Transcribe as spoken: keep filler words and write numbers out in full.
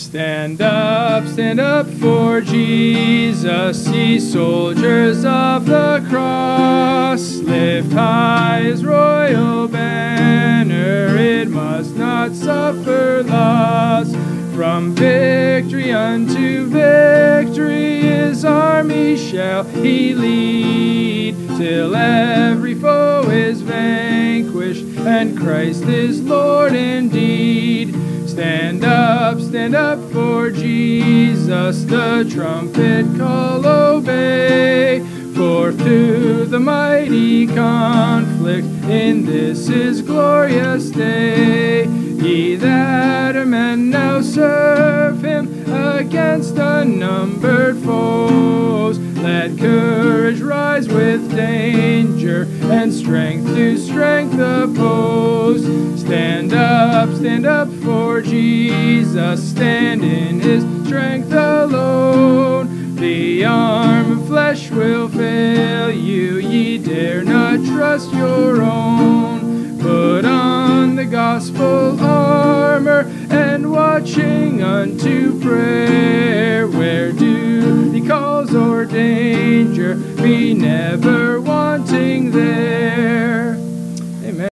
Stand up, stand up for Jesus, ye soldiers of the cross. Lift high his royal banner, it must not suffer loss. From victory unto victory his army shall he lead, till every foe is vanquished and Christ is Lord indeed. Stand up, stand up for Jesus, the trumpet call obey. Forth to the mighty conflict in this his glorious day. Ye that are men now serve him against unnumbered foes. Let courage rise with danger and strength to strength oppose. Stand up, stand up for Jesus, stand in his strength alone. The arm of flesh will fail you, ye dare not trust your own. Put on the gospel armor and watching unto prayer.